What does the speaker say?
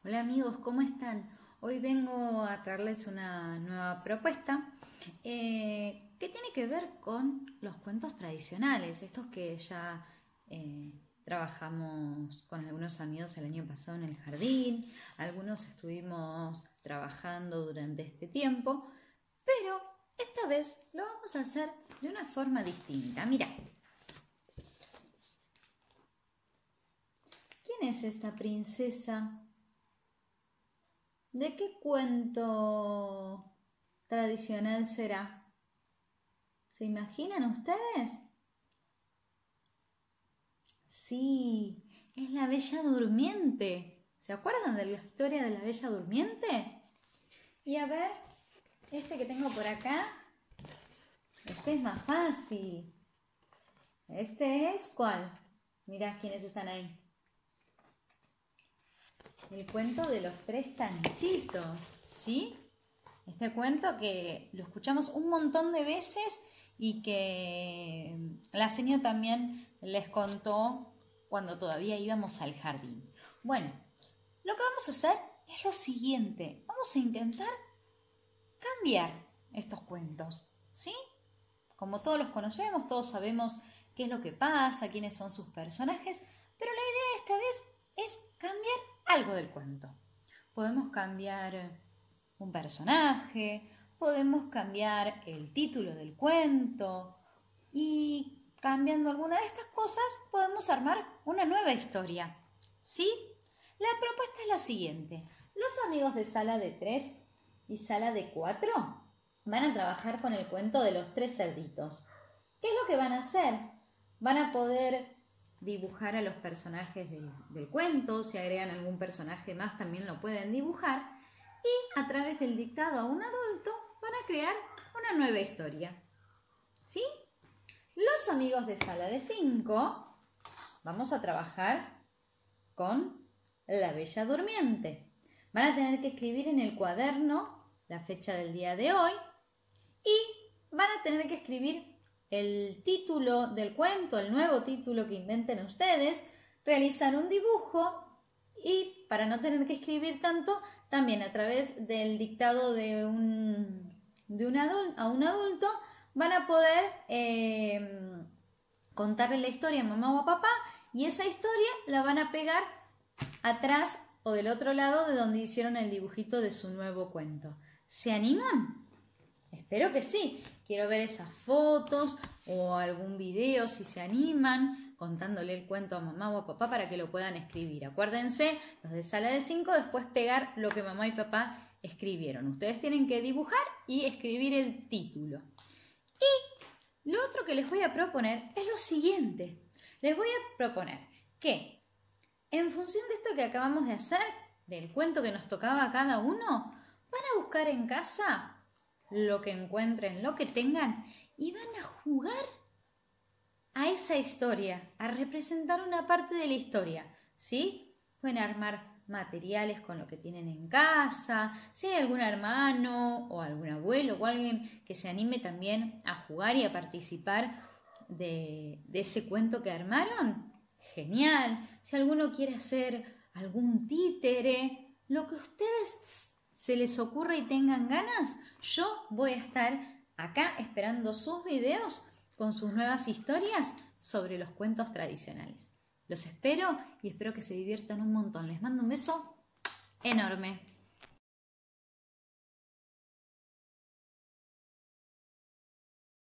Hola amigos, ¿cómo están? Hoy vengo a traerles una nueva propuesta que tiene que ver con los cuentos tradicionales, estos que ya trabajamos con algunos amigos el año pasado en el jardín, algunos estuvimos trabajando durante este tiempo, pero esta vez lo vamos a hacer de una forma distinta. Mira, ¿quién es esta princesa? ¿De qué cuento tradicional será? ¿Se imaginan ustedes? Sí, es la Bella Durmiente. ¿Se acuerdan de la historia de la Bella Durmiente? Y a ver, este que tengo por acá, este es más fácil. ¿Este es cuál? Mirá quiénes están ahí. El cuento de los tres chanchitos, ¿sí? Este cuento que lo escuchamos un montón de veces y que la señora también les contó cuando todavía íbamos al jardín. Bueno, lo que vamos a hacer es lo siguiente. Vamos a intentar cambiar estos cuentos, ¿sí? Como todos los conocemos, todos sabemos qué es lo que pasa, quiénes son sus personajes, pero la idea esta vez es cambiar algo del cuento. Podemos cambiar un personaje, podemos cambiar el título del cuento y cambiando alguna de estas cosas podemos armar una nueva historia. ¿Sí? La propuesta es la siguiente. Los amigos de sala de 3 y sala de 4 van a trabajar con el cuento de los tres cerditos. ¿Qué es lo que van a hacer? Van a poder dibujar a los personajes del cuento, si agregan algún personaje más también lo pueden dibujar y a través del dictado a un adulto van a crear una nueva historia. ¿Sí? Los amigos de sala de 5 vamos a trabajar con la Bella Durmiente. Van a tener que escribir en el cuaderno la fecha del día de hoy y van a tener que escribir el título del cuento, el nuevo título que inventen ustedes, realizar un dibujo y para no tener que escribir tanto, también a través del dictado a un adulto van a poder contarle la historia a mamá o a papá y esa historia la van a pegar atrás o del otro lado de donde hicieron el dibujito de su nuevo cuento. ¿Se animan? Espero que sí. Quiero ver esas fotos o algún video si se animan contándole el cuento a mamá o a papá para que lo puedan escribir. Acuérdense, los de sala de 5 después pegar lo que mamá y papá escribieron. Ustedes tienen que dibujar y escribir el título. Y lo otro que les voy a proponer es lo siguiente. Les voy a proponer que en función de esto que acabamos de hacer, del cuento que nos tocaba a cada uno, van a buscar en casa lo que encuentren, lo que tengan y van a jugar a esa historia, a representar una parte de la historia, ¿sí? Pueden armar materiales con lo que tienen en casa, si hay algún hermano o algún abuelo o alguien que se anime también a jugar y a participar de ese cuento que armaron, genial. Si alguno quiere hacer algún títere, lo que ustedes se les ocurra y tengan ganas, yo voy a estar acá esperando sus videos con sus nuevas historias sobre los cuentos tradicionales. Los espero y espero que se diviertan un montón. Les mando un beso enorme.